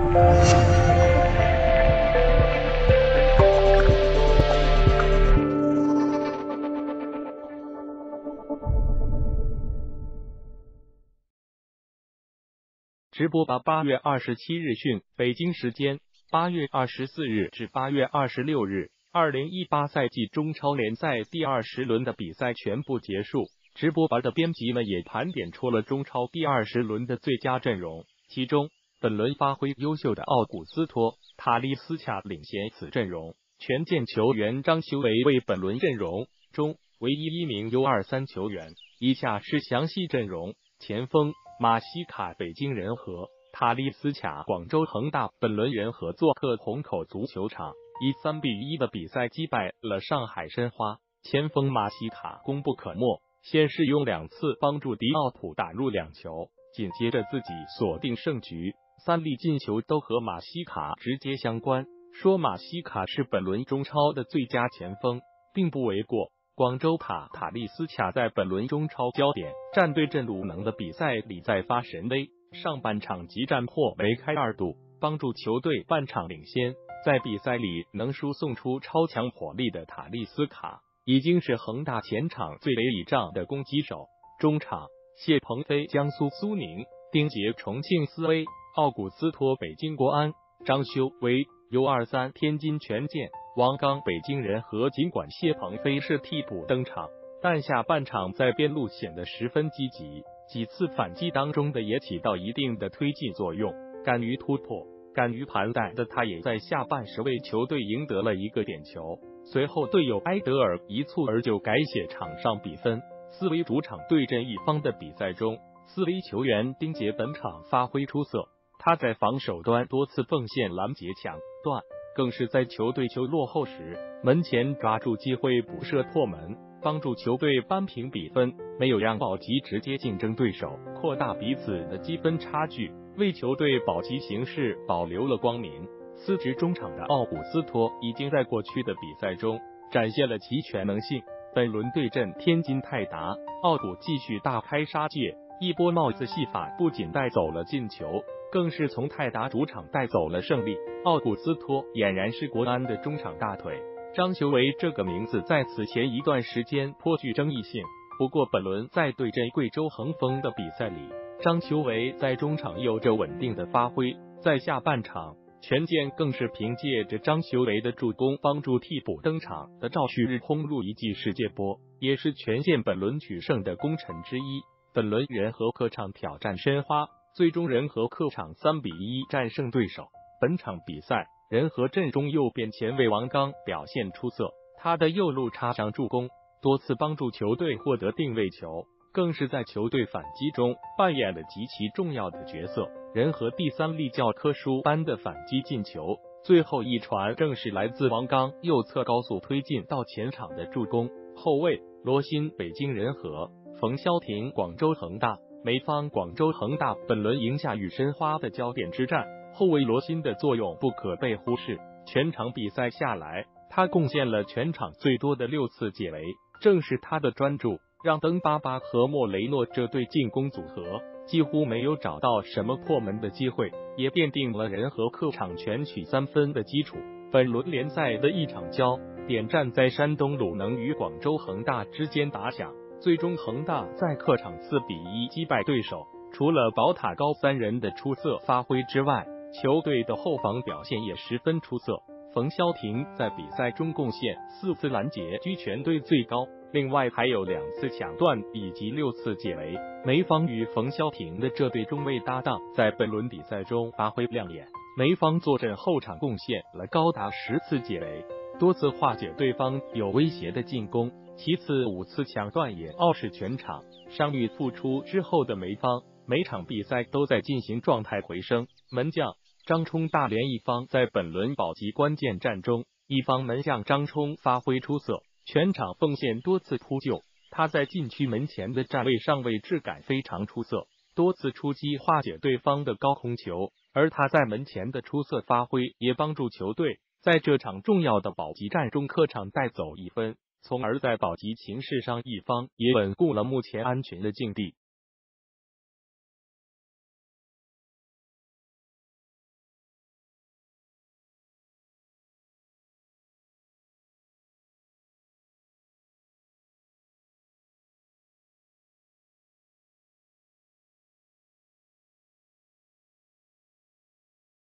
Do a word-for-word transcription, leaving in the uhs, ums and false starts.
直播吧八月二十七日讯，北京时间八月二十四日至八月二十六日，二零一八赛季中超联赛第二十轮的比赛全部结束。直播吧的编辑们也盘点出了中超第二十轮的最佳阵容，其中本轮发挥优秀的奥古斯托、塔利斯卡领衔此阵容。权健球员张修为为本轮阵容中唯一一名 U 二十三 球员。以下是详细阵容：前锋马西卡北京人和，塔利斯卡广州恒大。本轮人和做客虹口足球场，以三比一的比赛击败了上海申花。前锋马西卡功不可没，先是用两次帮助迪奥普打入两球，紧接着自己锁定胜局，三粒进球都和马西卡直接相关。说马西卡是本轮中超的最佳前锋，并不为过。广州塔塔利斯卡在本轮中超焦点战对阵鲁能的比赛里再发神威，上半场即战破梅开二度，帮助球队半场领先。在比赛里能输送出超强火力的塔利斯卡，已经是恒大前场最为倚仗的攻击手。中场谢鹏飞江苏苏宁，丁杰重庆斯威，奥古斯托北京国安，张修为 U 二十三 天津权健，王刚北京人和。尽管谢鹏飞是替补登场，但下半场在边路显得十分积极，几次反击当中的也起到一定的推进作用。敢于突破、敢于盘带的他也在下半时为球队赢得了一个点球，随后队友埃德尔一蹴而就改写场上比分。斯威主场对阵一方的比赛中，斯威球员丁杰本场发挥出色，他在防守端多次奉献拦截抢断，更是在球队球落后时门前抓住机会补射破门，帮助球队扳平比分，没有让保级直接竞争对手扩大彼此的积分差距，为球队保级形势保留了光明。司职中场的奥古斯托已经在过去的比赛中展现了其全能性。本轮对阵天津泰达，奥古继续大开杀戒，一波帽子戏法不仅带走了进球，更是从泰达主场带走了胜利。奥古斯托俨然是国安的中场大腿，张修为这个名字在此前一段时间颇具争议性。不过本轮在对阵贵州恒丰的比赛里，张修为在中场有着稳定的发挥，在下半场权健更是凭借着张修为的助攻，帮助替补登场的赵旭日轰入一记世界波，也是权健本轮取胜的功臣之一。本轮人和客场挑战申花，最终人和客场三比一战胜对手。本场比赛，人和阵中右边前卫王刚表现出色，他的右路插上助攻，多次帮助球队获得定位球，更是在球队反击中扮演了极其重要的角色。人和第三粒教科书般的反击进球，最后一传正是来自王刚右侧高速推进到前场的助攻。后卫罗辛北京人和，冯潇霆广州恒大。梅方广州恒大本轮赢下与申花的焦点之战，后卫罗辛的作用不可被忽视。全场比赛下来，他贡献了全场最多的六次解围，正是他的专注，让登巴巴和莫雷诺这对进攻组合几乎没有找到什么破门的机会，也奠定了人和客场全取三分的基础。本轮联赛的一场焦点战在山东鲁能与广州恒大之间打响，最终恒大在客场四比一击败对手。除了宝塔高三人的出色发挥之外，球队的后防表现也十分出色。冯潇霆在比赛中贡献四次拦截，居全队最高，另外还有两次抢断以及六次解围。梅方与冯潇霆的这对中卫搭档在本轮比赛中发挥亮眼，梅方坐镇后场贡献了高达十次解围，多次化解对方有威胁的进攻，其次五次抢断也傲视全场。伤愈复出之后的梅方每场比赛都在进行状态回升。门将张冲大连一方在本轮保级关键战中，一方门将张冲发挥出色，全场奉献多次扑救，他在禁区门前的站位上位置感非常出色，多次出击化解对方的高空球，而他在门前的出色发挥也帮助球队在这场重要的保级战中客场带走一分，从而在保级形势上一方也稳固了目前安全的境地。